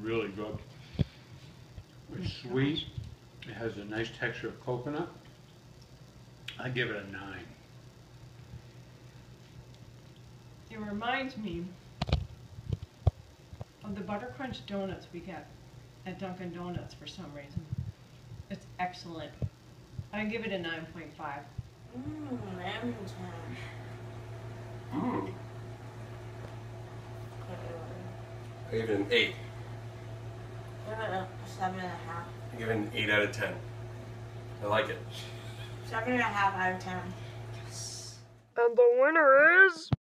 really good. It's sweet. It has a nice texture of coconut. I give it a 9. It reminds me of the Butter Crunch donuts we get at Dunkin' Donuts for some reason. It's excellent. I give it a 9.5. Lamington. I give it an 8. Give it a 7.5. I give it an 8 out of 10. I like it. 7.5 out of 10. And the winner is...